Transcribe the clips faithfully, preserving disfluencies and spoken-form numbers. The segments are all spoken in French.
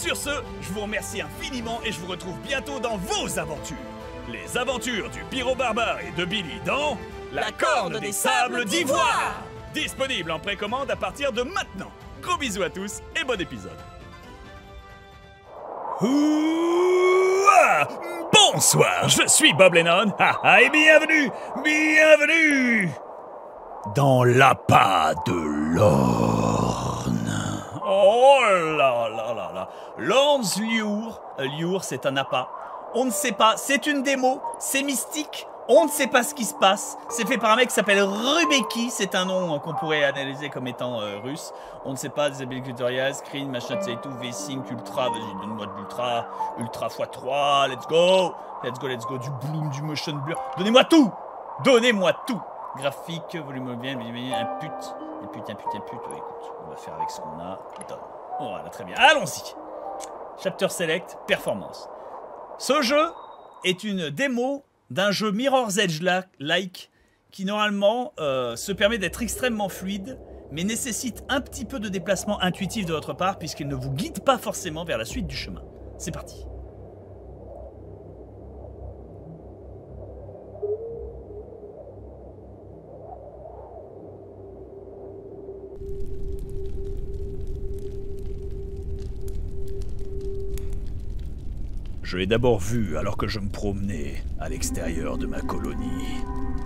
Sur ce, je vous remercie infiniment et je vous retrouve bientôt dans vos aventures. Les aventures du Pyro Barbare et de Billy dans La, La Corne Corne des des Sables Sables d'Ivoire. Disponible en précommande à partir de maintenant. Gros bisous à tous et bon épisode. Ouah! Bonsoir, je suis Bob Lennon ah, ah, et bienvenue, bienvenue dans l'appât de l'Orne. Oh là là là là. L'Orne's Lure, euh, Lure c'est un appât. On ne sait pas, c'est une démo, c'est mystique. On ne sait pas ce qui se passe. C'est fait par un mec qui s'appelle Rubeki. C'est un nom euh, qu'on pourrait analyser comme étant euh, russe. On ne sait pas, des habilités tutoriels, screen, machin, c'est tout, V-Sync, Ultra, vas-y, donne-moi de l'Ultra, Ultra fois trois, let's go, let's go, let's go, du Bloom, du Motion Blur, donnez-moi tout, donnez-moi tout. Graphique, volume bien, un put, un put, un put, un put, ouais, écoute, on va faire avec ce qu'on a, donne. Voilà, très bien, allons-y. Chapter Select, Performance. Ce jeu est une démo d'un jeu Mirror's Edge-like qui normalement euh, se permet d'être extrêmement fluide, mais nécessite un petit peu de déplacement intuitif de votre part puisqu'il ne vous guide pas forcément vers la suite du chemin. C'est parti. Je l'ai d'abord vu alors que je me promenais à l'extérieur de ma colonie.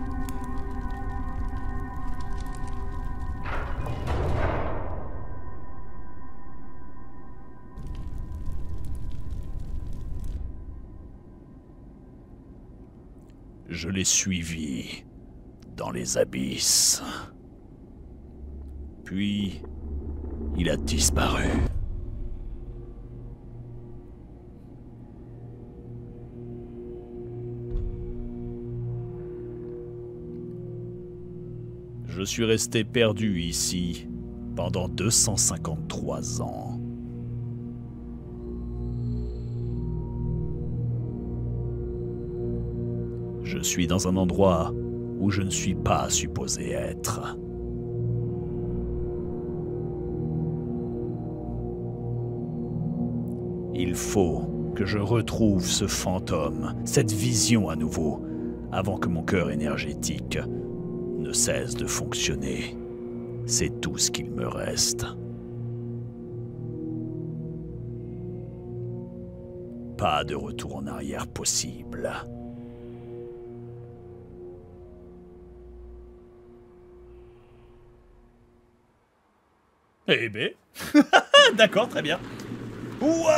Je l'ai suivi dans les abysses. Puis, il a disparu. Je suis resté perdu ici pendant deux cent cinquante-trois ans. Je suis dans un endroit où je ne suis pas supposé être. Il faut que je retrouve ce fantôme, cette vision à nouveau, avant que mon cœur énergétique ne cesse de fonctionner. C'est tout ce qu'il me reste. Pas de retour en arrière possible. Eh ben, d'accord, très bien. Ouah,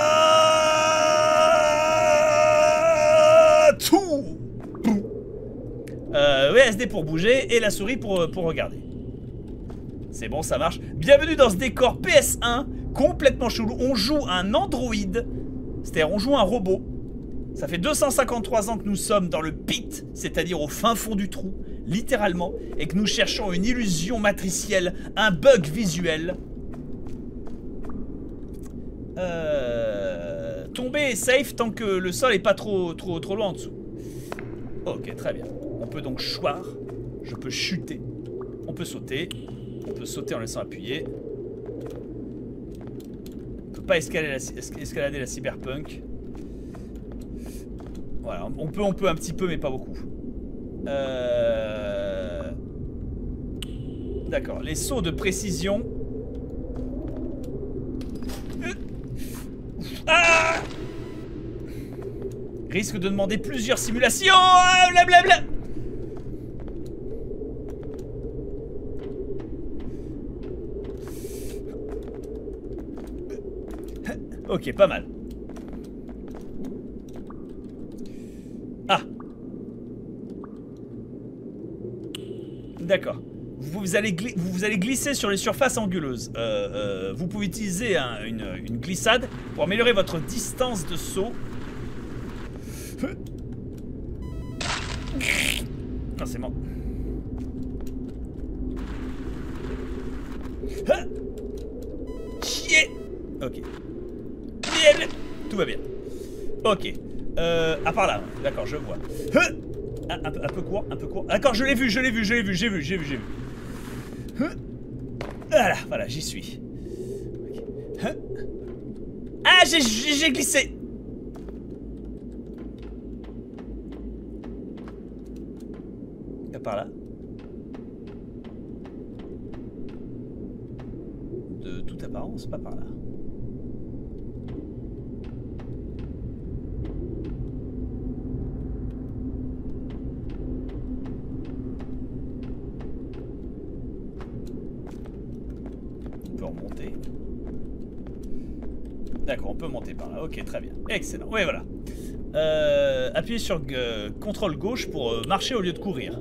tout. Euh, V S D pour bouger et la souris pour, pour regarder. C'est bon, ça marche. Bienvenue dans ce décor P S un complètement chelou. On joue un androïde, c'est-à-dire on joue un robot. Ça fait deux cent cinquante-trois ans que nous sommes dans le pit, c'est-à-dire au fin fond du trou, littéralement, et que nous cherchons une illusion matricielle, un bug visuel. Euh... Tomber est safe tant que le sol est pas trop, trop, trop loin en dessous. Ok, très bien. On peut donc choir. Je peux chuter. On peut sauter. On peut sauter en laissant appuyer. On peut pas escalader la, escalader la cyberpunk. Voilà, on peut, on peut un petit peu, mais pas beaucoup. Euh... D'accord, les sauts de précision. Ah, risque de demander plusieurs simulations. Blablabla. Ok, pas mal. Ah. D'accord. Vous allez, vous allez glisser sur les surfaces anguleuses. Euh, euh, vous pouvez utiliser un, une, une glissade pour améliorer votre distance de saut. Non, c'est mort. Chier. Ok. Tout va bien. Ok. Euh, à part là. D'accord, je vois. Un, un, peu, un peu court, un peu court. D'accord, je l'ai vu, je l'ai vu, je l'ai vu, j'ai vu, j'ai vu, j'ai vu. Voilà, voilà, j'y suis. Okay. Ah, j'ai glissé. Pas par là. De toute apparence, pas par là. On peut remonter. D'accord, on peut monter par là. Ok, très bien. Excellent. Oui, voilà. Euh, appuyez sur euh, contrôle gauche pour euh, marcher au lieu de courir.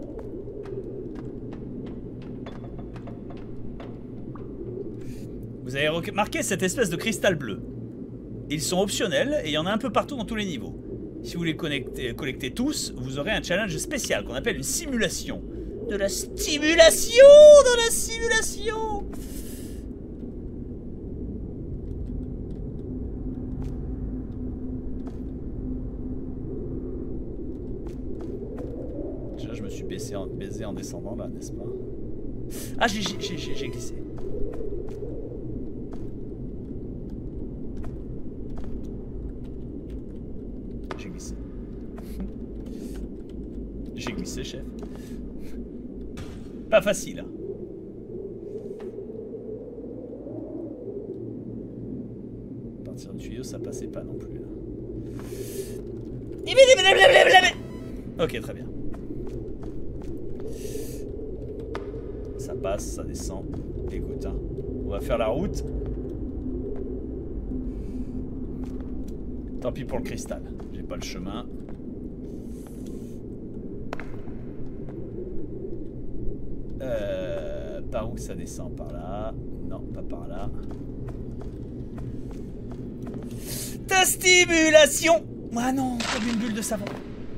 Vous avez remarqué cette espèce de cristal bleu. Ils sont optionnels et il y en a un peu partout dans tous les niveaux. Si vous les connectez, collectez tous, vous aurez un challenge spécial qu'on appelle une simulation. De la stimulation dans la simulation. Déjà, je me suis baissé en, baisé en descendant là, n'est-ce pas? Ah, j'ai glissé. J'ai glissé. J'ai glissé, chef. Pas facile. Partir du tuyau, ça passait pas non plus. Là. Ok, très bien. Ça passe, ça descend. Écoute, hein. On va faire la route. Tant pis pour le cristal. J'ai pas le chemin. Euh, par où ça descend? Par là? Non, pas par là. Ta stimulation! Ah non, comme une bulle de savon.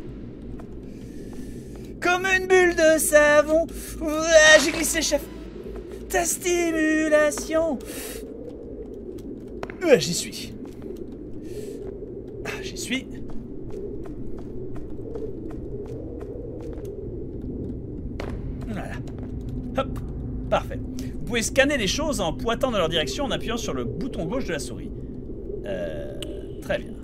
Comme une bulle de savon. Ah, j'ai glissé, chef. Ta stimulation. Ah, j'y suis. Ah, j'y suis. Voilà. Hop. Parfait. Vous pouvez scanner les choses en pointant dans leur direction en appuyant sur le bouton gauche de la souris. Euh, très bien.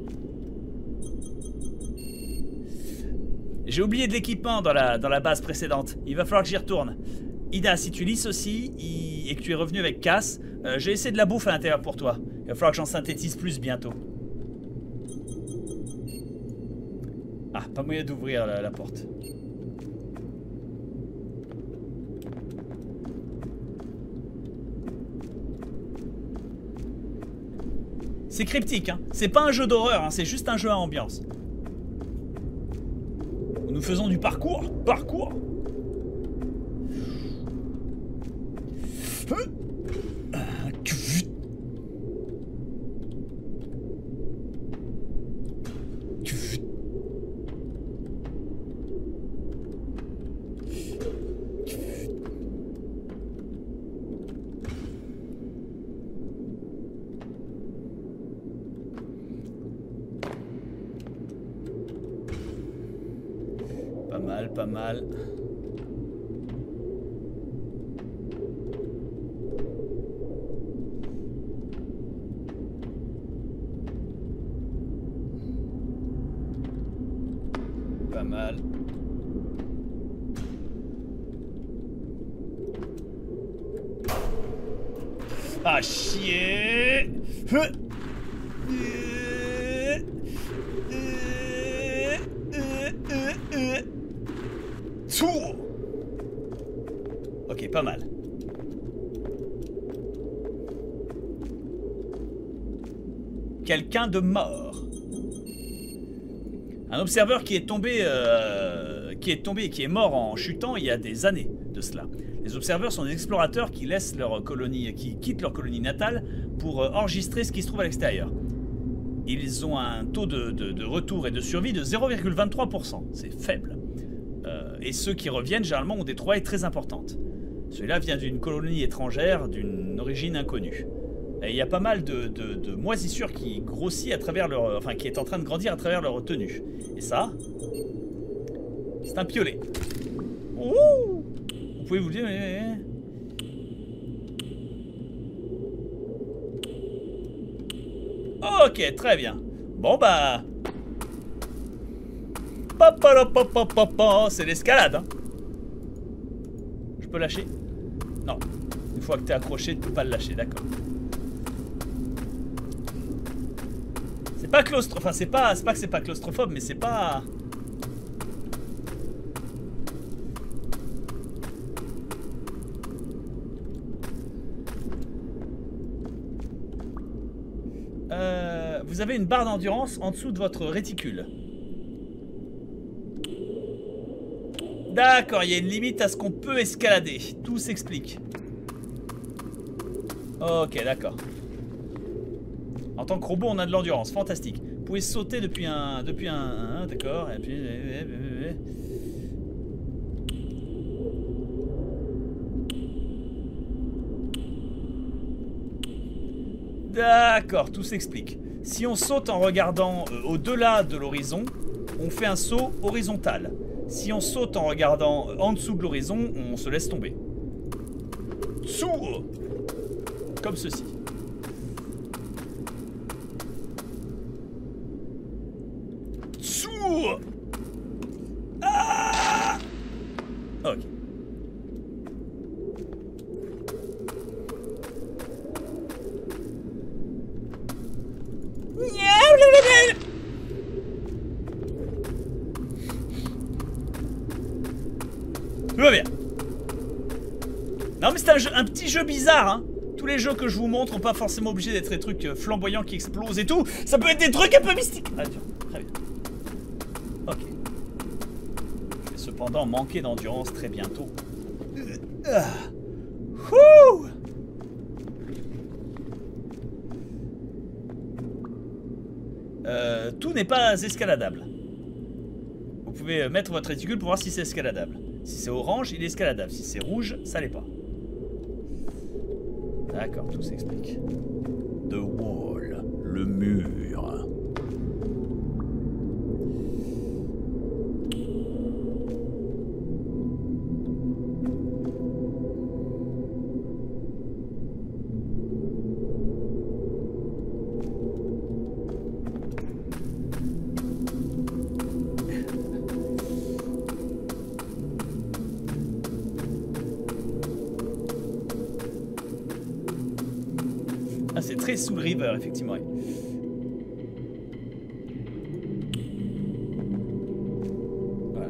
J'ai oublié de l'équipement dans la, dans la base précédente. Il va falloir que j'y retourne. Ida, si tu lisses aussi et que tu es revenu avec Cass, euh, j'ai essayé de la bouffe à l'intérieur pour toi. Il va falloir que j'en synthétise plus bientôt. Ah, pas moyen d'ouvrir la, la porte. C'est cryptique, hein. C'est pas un jeu d'horreur, hein. C'est juste un jeu à ambiance. Nous faisons du parcours. Parcours. Pas mal, pas mal. Pas mal. Ah, chier. Ok, pas mal. Quelqu'un de mort. Un observeur qui est tombé, euh, qui est tombé et qui est mort en chutant il y a des années de cela. Les observeurs sont des explorateurs qui laissent leur colonie, qui quittent leur colonie natale pour enregistrer ce qui se trouve à l'extérieur. Ils ont un taux de, de, de retour et de survie de zéro virgule vingt-trois pour cent. C'est faible. Euh, et ceux qui reviennent, généralement, ont des trouvailles très importantes. Celui-là vient d'une colonie étrangère, d'une origine inconnue. Et il y a pas mal de, de, de moisissures qui grossit à travers leur... Enfin, qui est en train de grandir à travers leur tenue. Et ça, c'est un piolet. Ouh, vous pouvez vous le dire... Mais... Ok, très bien. Bon bah... Papa, papa, papa, c'est l'escalade. Hein. Je peux lâcher? Non. Une fois que t'es accroché, tu peux pas le lâcher, d'accord. C'est pas claustrophobe. Enfin, c'est pas, c'est pas que c'est pas claustrophobe, mais c'est pas... Euh, vous avez une barre d'endurance en dessous de votre réticule. D'accord, il y a une limite à ce qu'on peut escalader. Tout s'explique. Ok, d'accord. En tant que robot, on a de l'endurance. Fantastique. Vous pouvez sauter depuis un... Depuis un... un d'accord. Et puis... D'accord, tout s'explique. Si on saute en regardant euh, au-delà de l'horizon, on fait un saut horizontal. Si on saute en regardant en dessous de l'horizon, on se laisse tomber. Sous, comme ceci. Sous. Ah. Ok. Tout va bien. Non mais c'est un, jeu, un petit jeu bizarre hein. Tous les jeux que je vous montre sont pas forcément obligés d'être des trucs flamboyants qui explosent et tout. Ça peut être des trucs un peu mystiques. Ah tiens, très bien. Ok. Je vais cependant manquer d'endurance très bientôt. Ah. Ouh. Euh, tout n'est pas escaladable. Vous pouvez mettre votre réticule pour voir si c'est escaladable. Si c'est orange, il est escaladable. Si c'est rouge, ça l'est pas. D'accord, tout s'explique. The wall, le mur. Ah, c'est très Soul River, effectivement. Oui. Voilà.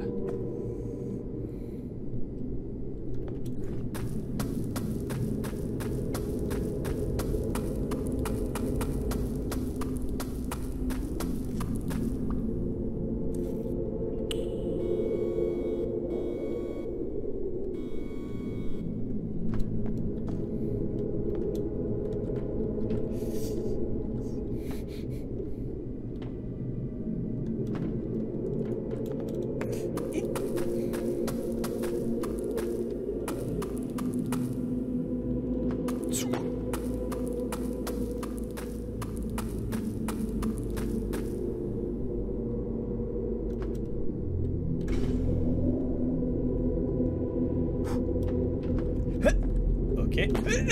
Ok.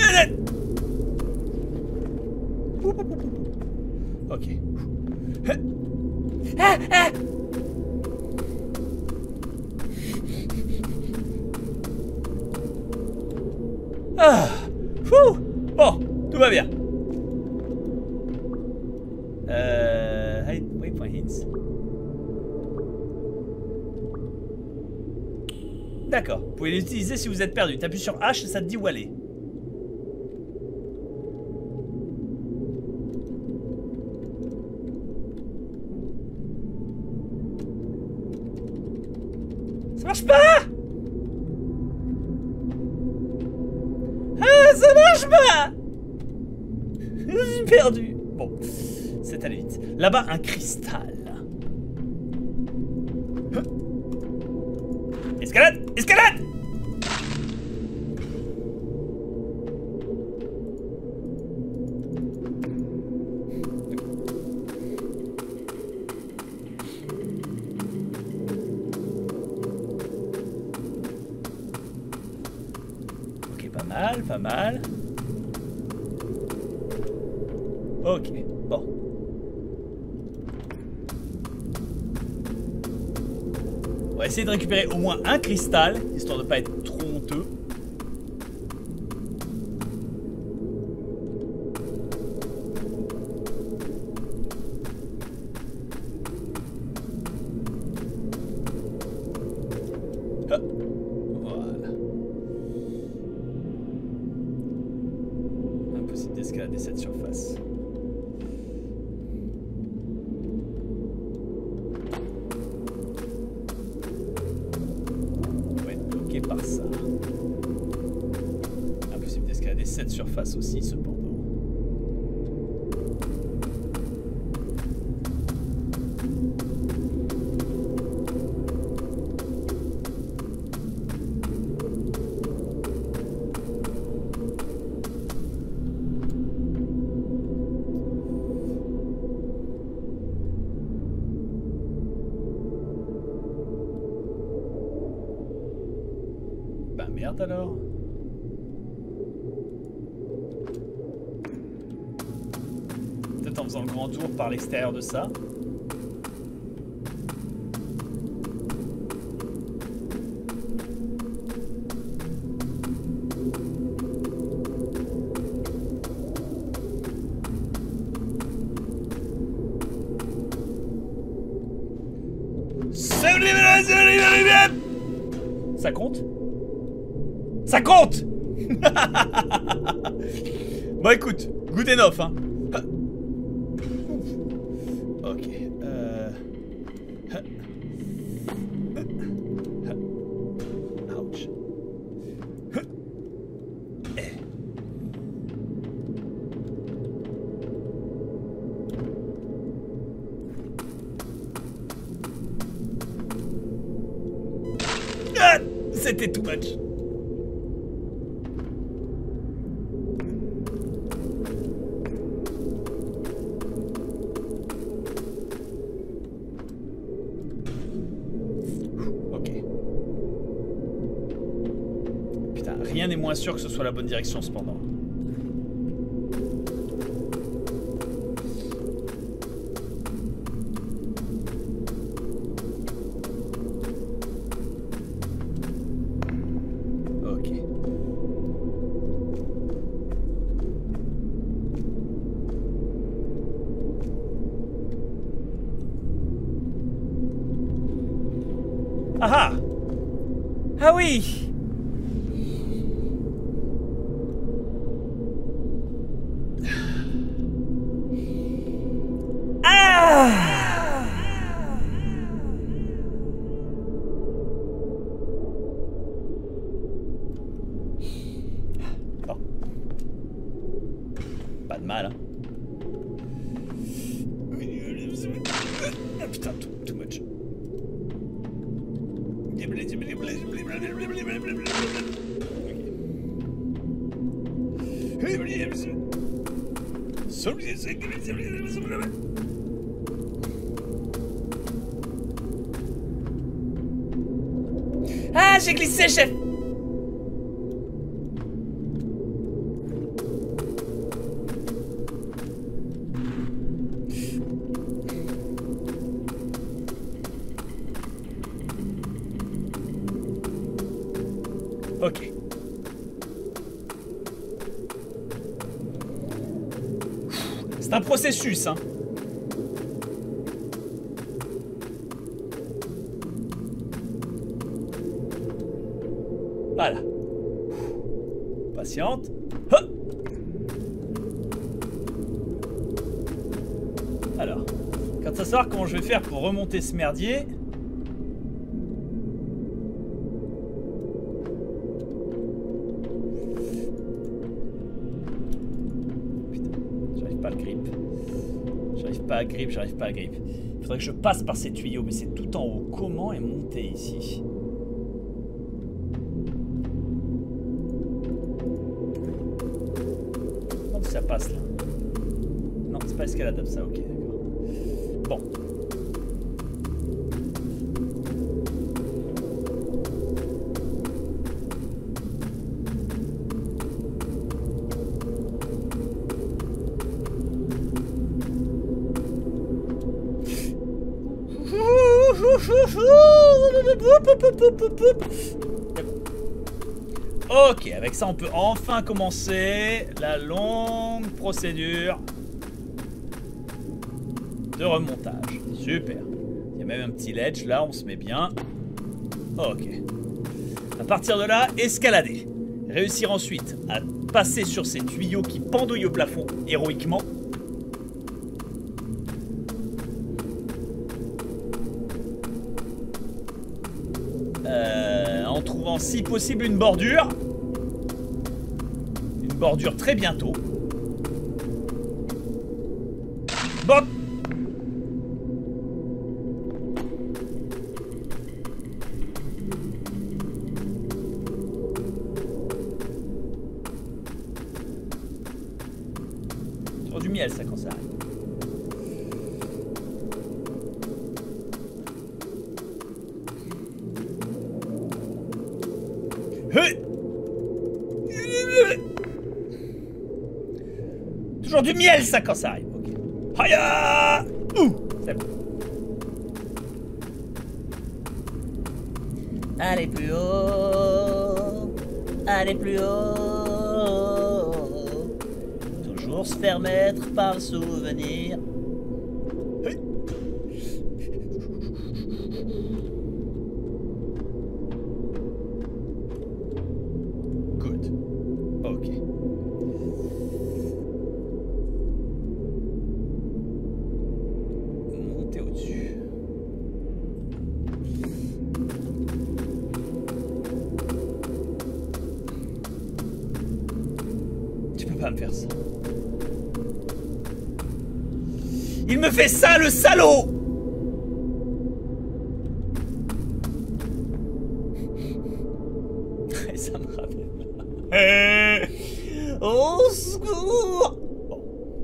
Ok. Ah, ah. Ah. Fou. Bon, tout va bien. Euh, waypoint hints. D'accord. Vous pouvez l'utiliser si vous êtes perdu. T'appuies sur H et ça te dit où aller. Ça marche pas. Ah, ça marche pas. Je suis perdu. Bon, c'est allé vite. Là-bas, un cristal. Escalade! Escalade! Ok, pas mal, pas mal. Ok, bon. va essayer de récupérer au moins un cristal, histoire de pas être trop honteux. Ah, voilà. Impossible d'escalader cette surface. Par ça. Impossible d'escalader cette surface aussi, cependant. Bah merde alors. Peut-être en faisant le grand tour par l'extérieur de ça. Ça compte? Ça compte. Bon écoute, good enough hein. Ok. Euh... Ouch. Ah, c'était too much. Rien n'est moins sûr que ce soit la bonne direction cependant. Ok. Ah ah! Ah oui! Pas de mal, hein. Ah putain, too, too much. Ah, j'ai glissé, chef. Ok. C'est un processus, hein. Voilà. Patiente. Hop. Alors, quand à savoir comment je vais faire pour remonter ce merdier. Pas à grip, j'arrive pas à grip. Il faudrait que je passe par ces tuyaux, mais c'est tout en haut. Comment est monté ici? Non, ça passe là. Non, c'est pas escaladable ça, ok, d'accord. Bon. Ok, avec ça on peut enfin commencer la longue procédure de remontage. Super. Il y a même un petit ledge là, on se met bien. Ok. À partir de là, escalader. Réussir ensuite à passer sur ces tuyaux qui pendouillent au plafond héroïquement. Euh, en trouvant si possible une bordure. Une bordure très bientôt. Bon. Sur du miel ça quand ça arrive. Toujours du miel ça quand ça arrive. Ok. Haya. Ouh, c'est bon. Allez plus haut. Allez plus haut. Toujours se faire mettre par le souvenir. Hey. Good. Ok. Monter au-dessus. Tu peux pas me faire ça. Il me fait ça, le salaud! Et ça me rappelle. Au secours! Bon.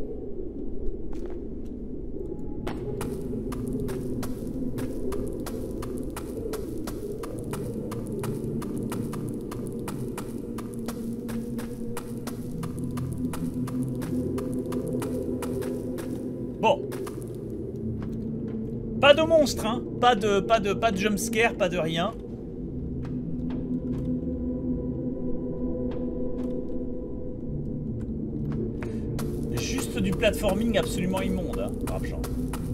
Bon. Pas de monstre, hein. Pas de, pas de, pas de jumpscare, pas de rien. Juste du platforming absolument immonde, hein. Brave genre.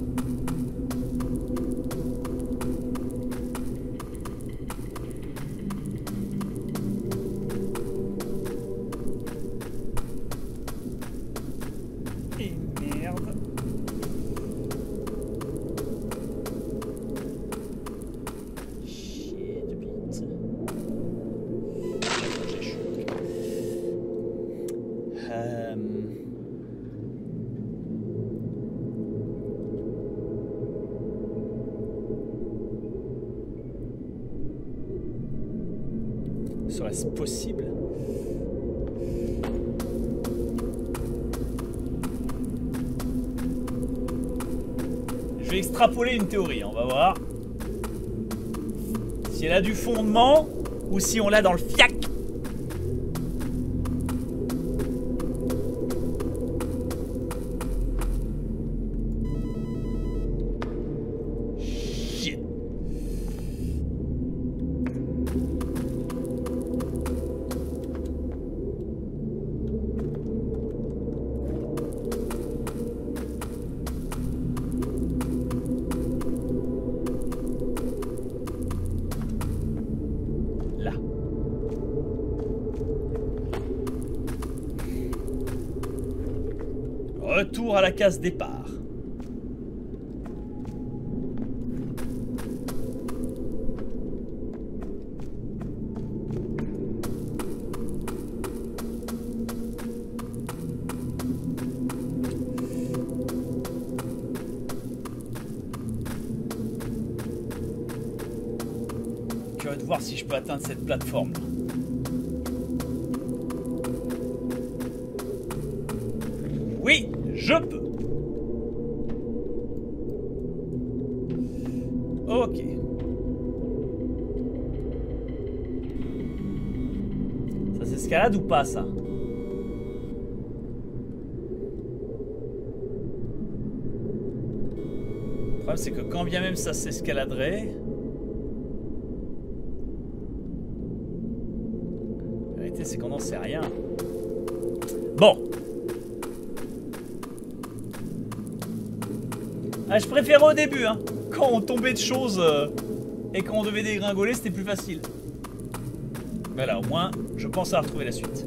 Et merde. Serait-ce possible? Je vais extrapoler une théorie, on va voir. Si elle a du fondement ou si on l'a dans le fiac. Retour à la case départ. Curieux de voir si je peux atteindre cette plateforme. Oui, je peux. Ok. Ça s'escalade ou pas, ça? problème, c'est que quand bien même ça s'escaladerait... La vérité, c'est qu'on n'en sait rien. Bon. Ah, je préférais au début, hein. Quand on tombait de choses euh, et quand on devait dégringoler, c'était plus facile. Voilà, au moins, je pense à retrouver la suite.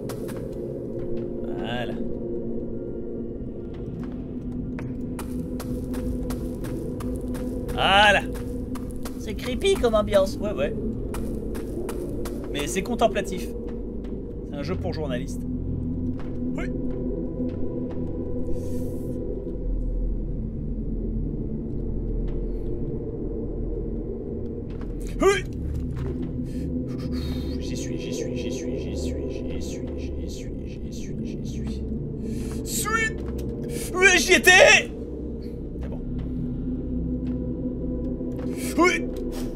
Voilà. Voilà. C'est creepy comme ambiance. Ouais, ouais. Mais c'est contemplatif. C'est un jeu pour journalistes. Oui. Oui. J'y suis, j'y suis, j'y suis, j'y suis, j'y suis, j'y suis, j'y suis, j'y suis. Suis. Oui, j'y étais. C'est bon. Oui.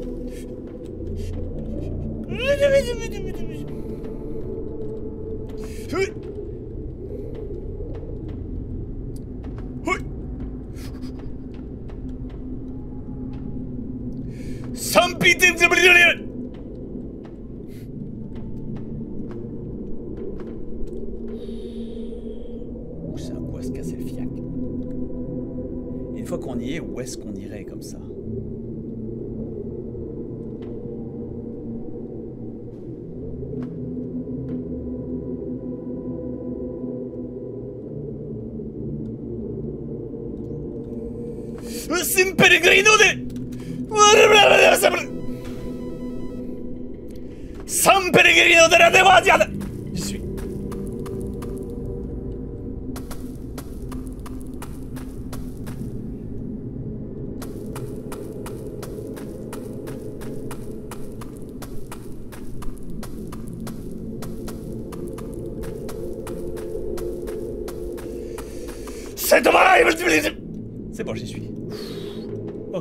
Oui. Oui. Some people... C'est un coup à se casser le fiac. Et une fois qu'on y est, où est-ce qu'on irait comme ça? Sin peregrino de... San peregrino de la devoziata. J'y suis. C'est dommage. C'est bon, j'y suis. Ok.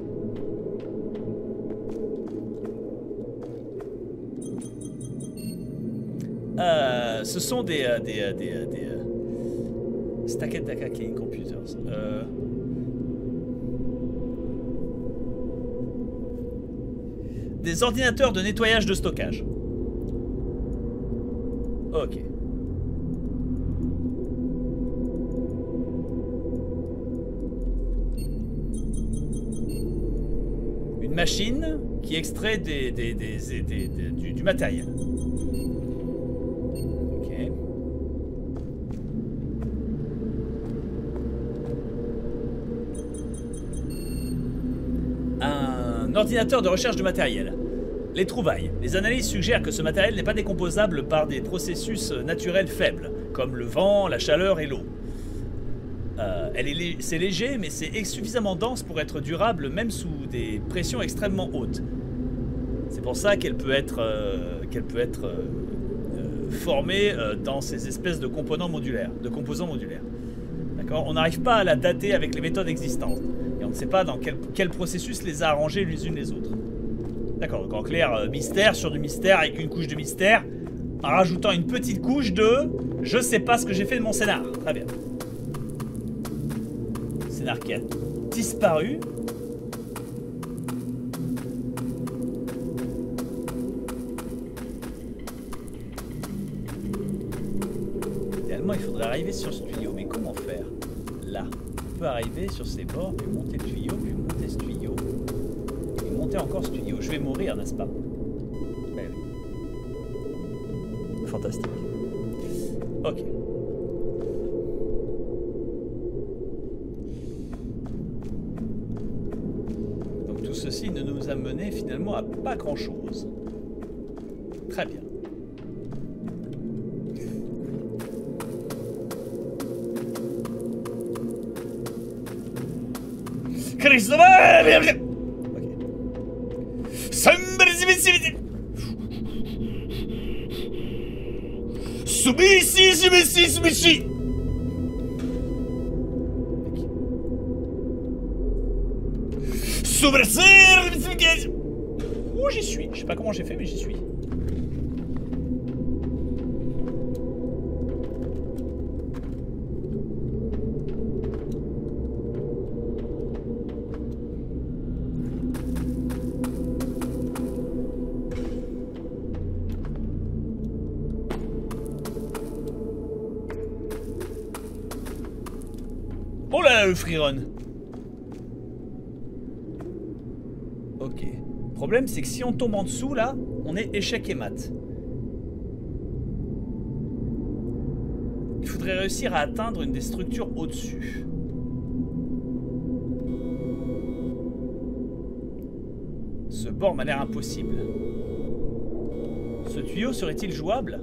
Euh, ce sont des euh, des euh, des, euh, des euh, Stacked Data Clean Computers. Euh, des ordinateurs de nettoyage de stockage. Ok. Une machine qui extrait des, des, des, des, des, des, du, du matériel. Ok. Un ordinateur de recherche de matériel. Les trouvailles. Les analyses suggèrent que ce matériel n'est pas décomposable par des processus naturels faibles, comme le vent, la chaleur et l'eau. Euh, c'est léger, mais c'est suffisamment dense pour être durable même sous des pressions extrêmement hautes. C'est pour ça qu'elle peut être, euh, qu'elle peut être euh, euh, formée euh, dans ces espèces de composants modulaires. De composants modulaires. D'accord ? On n'arrive pas à la dater avec les méthodes existantes. Et on ne sait pas dans quel, quel processus les a arrangées les unes les autres. D'accord, donc en clair, euh, mystère sur du mystère avec une couche de mystère, en rajoutant une petite couche de « je sais pas ce que j'ai fait de mon scénar ». Très bien. Scénar qui a disparu. Idéalement, il faudrait arriver sur ce tuyau. Mais comment faire? Là. On peut arriver sur ces bords, puis monter le tuyau, puis monter ce tuyau. Et monter encore ce tuyau. Je vais mourir, n'est-ce pas? Ben oui. Fantastique. Ok. Tout ceci ne nous a mené finalement à pas grand chose. Très bien. Christopher! Ok. Subisi, subisi, subisi. Oh, j'y suis. Je sais pas comment j'ai fait, mais j'y suis. euh, Freerun. Ok. Le problème, c'est que si on tombe en dessous, là, on est échec et mat. Il faudrait réussir à atteindre une des structures au-dessus. Ce bord m'a l'air impossible. Ce tuyau serait-il jouable?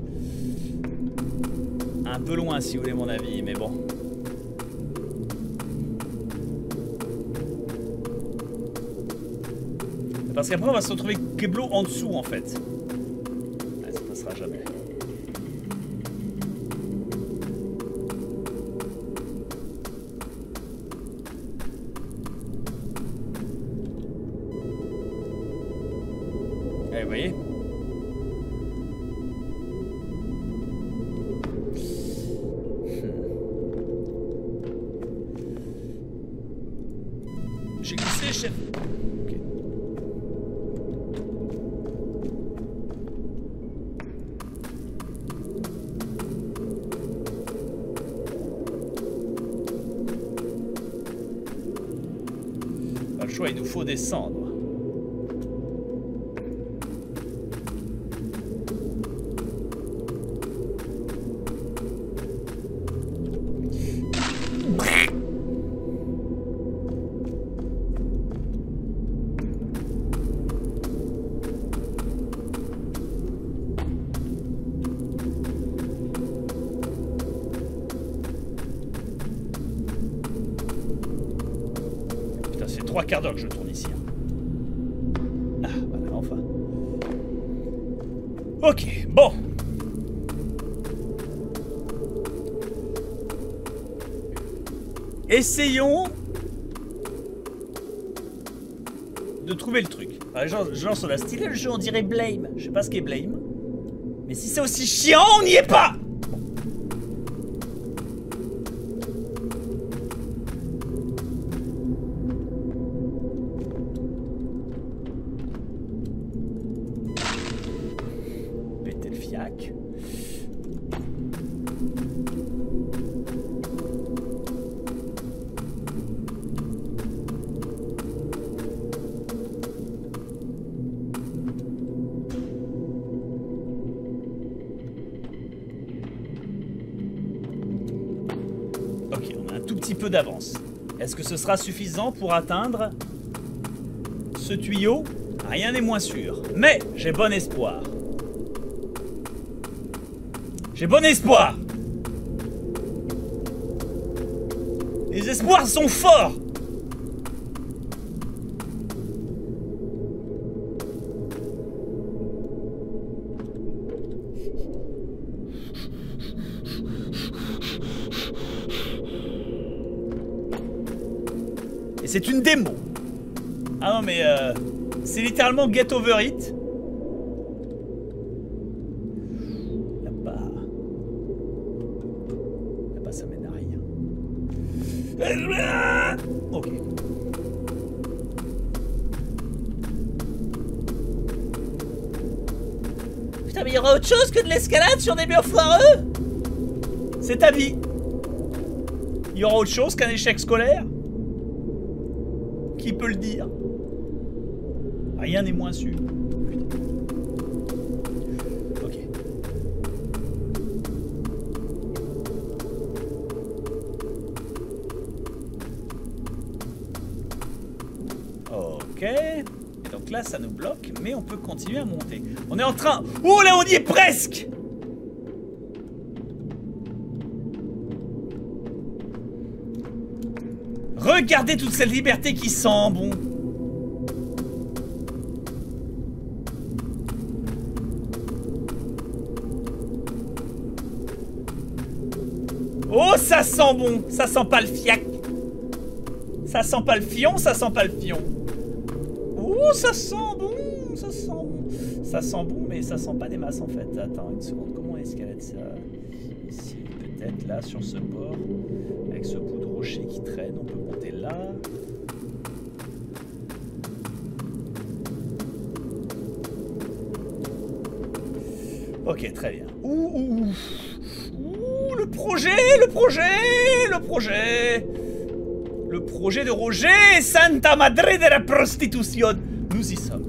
Un peu loin, si vous voulez mon avis, mais bon. Parce qu'après, on va se retrouver Keblo en dessous, en fait. Ouais, ça passera jamais. Allez, vous voyez? J'ai glissé, chef. Ok. Pas le choix, il nous faut descendre. Trois quarts d'heure que je tourne ici. Ah, voilà, enfin. Ok, bon. Essayons de trouver le truc. Ah, genre, genre sur la style, le jeu, on dirait Blame. Je sais pas ce qu'est Blame. Mais si c'est aussi chiant, on n'y est pas. D'avance. Est-ce que ce sera suffisant pour atteindre ce tuyau? Rien n'est moins sûr. Mais j'ai bon espoir. J'ai bon espoir. Les espoirs sont forts. C'est une démo. Ah non mais euh, c'est littéralement get over it. Là-bas. Là-bas ça mène à rien. Ok. Putain mais il y aura autre chose que de l'escalade sur des murs foireux. C'est ta vie. Il y aura autre chose qu'un échec scolaire. Qui peut le dire? Rien n'est moins sûr. Ok. Ok. Et donc là, ça nous bloque, mais on peut continuer à monter. On est en train... Oh là, on y est presque! Regardez toute cette liberté qui sent bon. Oh, ça sent bon. Ça sent pas le fiac. Ça sent pas le fion, ça sent pas le fion. Oh, ça sent bon. Ça sent bon. Ça sent bon, mais ça sent pas des masses en fait. Attends une seconde. Comment on escalade ça? Ici, peut-être là, sur ce bord. Avec ce bout de rocher qui traîne, on peut monter là. Ok, très bien. Ouh, ouh, ouh, le projet, le projet, le projet. Le projet de Roger, Santa Madre de la Prostitution. Nous y sommes.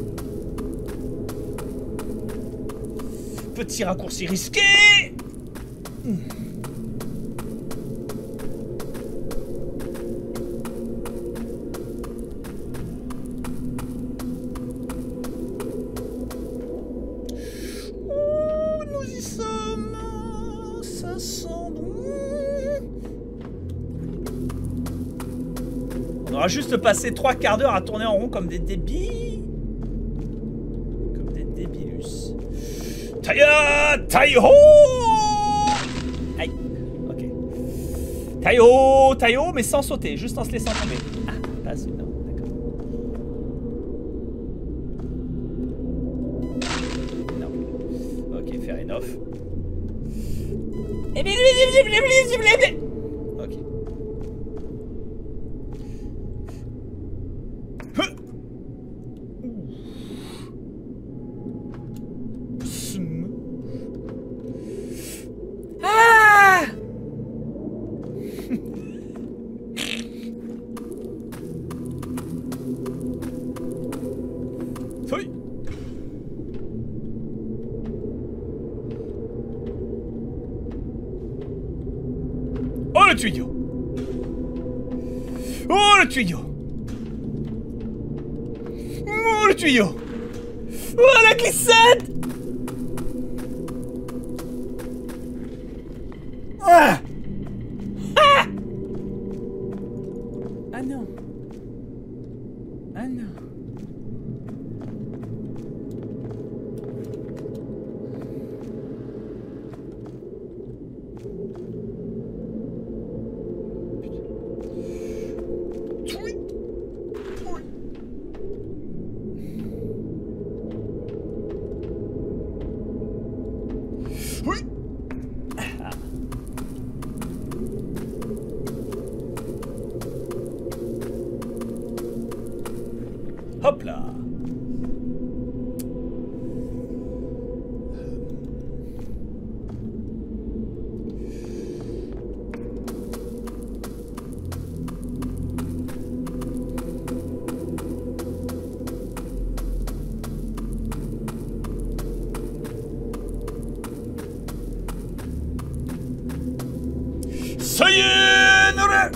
Petit raccourci risqué. Hmm. Oh, nous y sommes. Ça sent bon. On aura juste passé trois quarts d'heure à tourner en rond comme des débiles. Comme des débilus. Taïa, taïho. Aïe, ok. Taïho, taïho, mais sans sauter, juste en se laissant tomber. Ah, pas celui, non, d'accord. Non. Ok, fair enough. Ok. Ah! Oui. Oh le tuyau! Oh le tuyau! Oh le tuyau! Oh la glissade! Ah! Ah! Ah non! Ah non! Hop là. Ça y est, nous l'avons.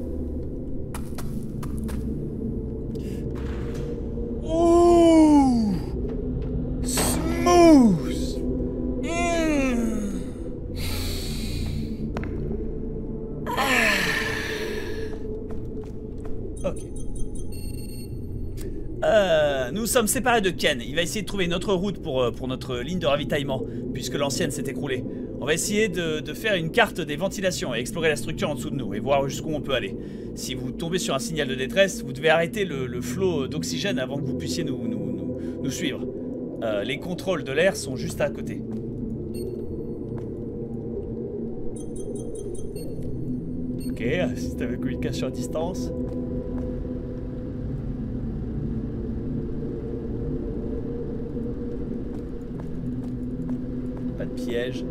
Ouh, smooth. Mmh. Ah. Ok. Euh, nous sommes séparés de Ken. Il va essayer de trouver une autre route pour, pour notre ligne de ravitaillement, puisque l'ancienne s'est écroulée. On va essayer de, de faire une carte des ventilations et explorer la structure en dessous de nous et voir jusqu'où on peut aller. Si vous tombez sur un signal de détresse, vous devez arrêter le, le flot d'oxygène avant que vous puissiez nous, nous, nous, nous suivre. Euh, les contrôles de l'air sont juste à côté. Ok, système avec communication à distance. Pas de piège.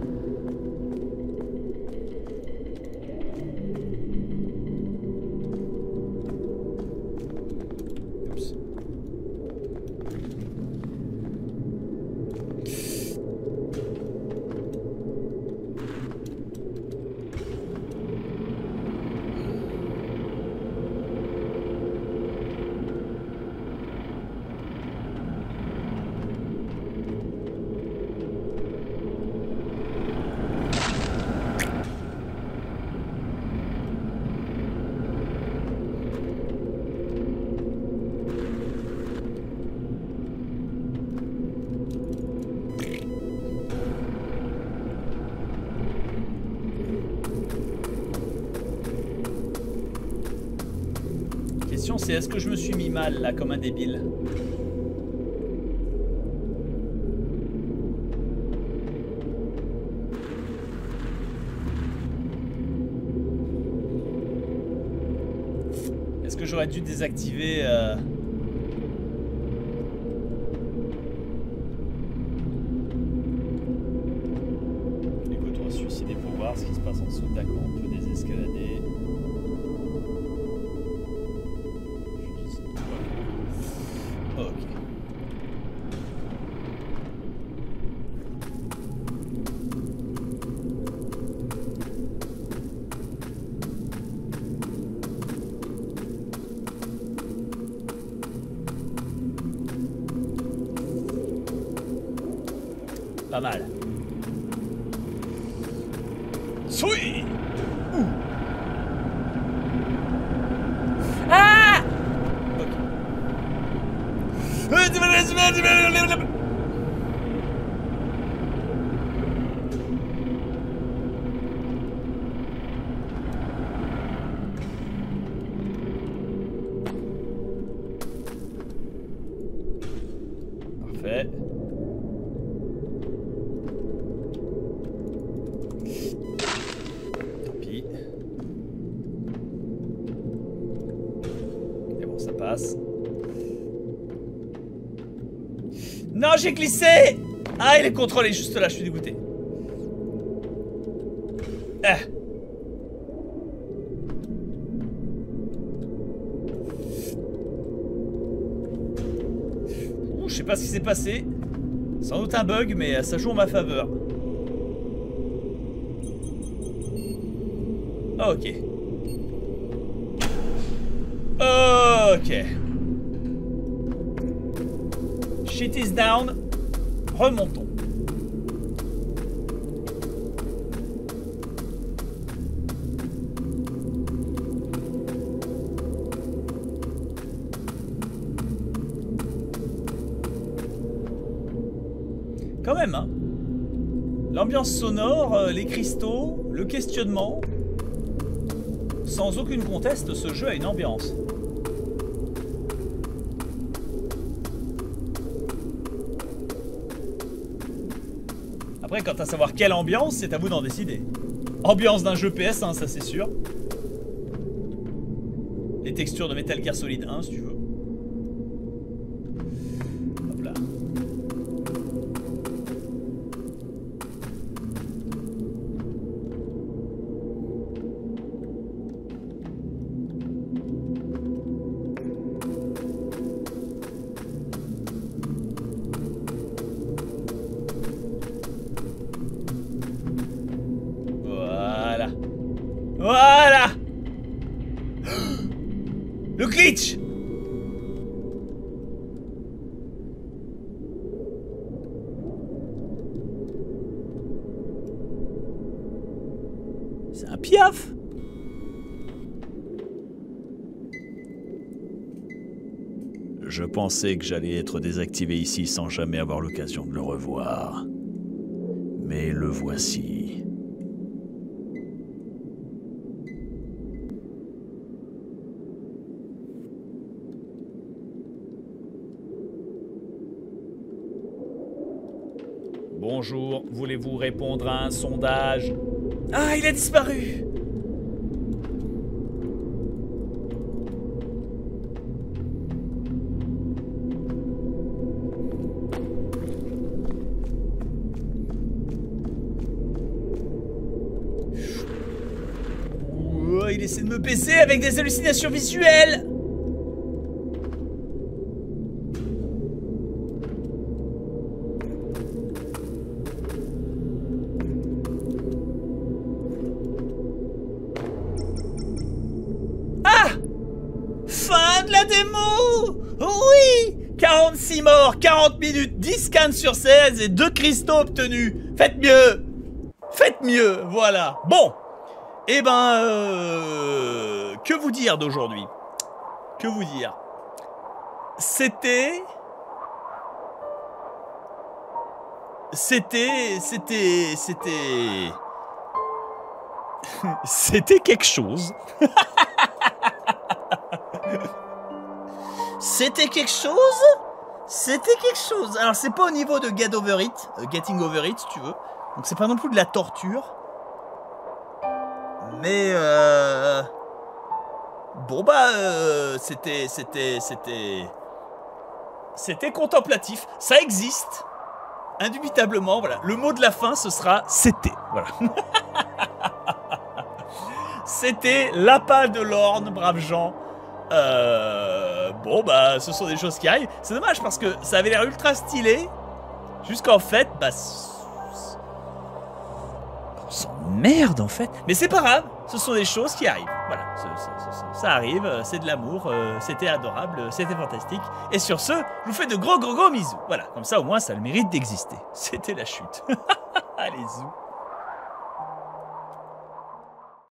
C'est est-ce que je me suis mis mal là comme un débile? Est-ce que j'aurais dû désactiver euh... Écoute, on va se suicider pour voir ce qui se passe en dessous. D'accord, on peut désescalader. Pas mal. Soui. Ouh. Ah. Ok. Parfait. Tant pis. Et bon, ça passe. Non, j'ai glissé. Ah, il est contrôlé juste là, je suis dégoûté. Ah. Ouh, je sais pas ce qui s'est passé. Sans doute un bug, mais ça joue en ma faveur. Ok. Ok. Shit is down. Remontons. Quand même, hein. L'ambiance sonore, euh, les cristaux, le questionnement. Sans aucune conteste, ce jeu a une ambiance. Après, quant à savoir quelle ambiance, c'est à vous d'en décider. Ambiance d'un jeu P S, hein, ça c'est sûr. Les textures de Metal Gear Solid un, si tu veux. Hop là. Voilà. Voilà. Le glitch. C'est un piaf. Je pensais que j'allais être désactivé ici sans jamais avoir l'occasion de le revoir. Mais le voici. Bonjour, voulez-vous répondre à un sondage? Ah, il a disparu. Oh, il essaie de me baiser avec des hallucinations visuelles. Fin de la démo. Oui. quarante-six morts, quarante minutes, dix scans sur seize et deux cristaux obtenus. Faites mieux. Faites mieux, voilà. Bon. Eh ben, euh, que vous dire d'aujourd'hui? Que vous dire? C'était... C'était... C'était... C'était... C'était quelque chose. C'était quelque chose. C'était quelque chose. Alors c'est pas au niveau de Get Over It, euh, Getting Over It si tu veux. Donc c'est pas non plus de la torture. Mais euh... bon bah euh, c'était c'était c'était c'était contemplatif. Ça existe. Indubitablement, voilà. Le mot de la fin ce sera c'était. Voilà. C'était l'appât de l'orne, braves gens. Euh, bon bah ce sont des choses qui arrivent. C'est dommage parce que ça avait l'air ultra stylé. Jusqu'en fait, bah... on s'emmerde en fait. Mais c'est pas grave. ce sont des choses qui arrivent. Voilà, ça, ça, ça, ça arrive, c'est de l'amour, euh, c'était adorable, c'était fantastique. Et sur ce, je vous fais de gros gros gros bisous. Voilà, comme ça au moins ça a le mérite d'exister. C'était la chute. Allez, zou.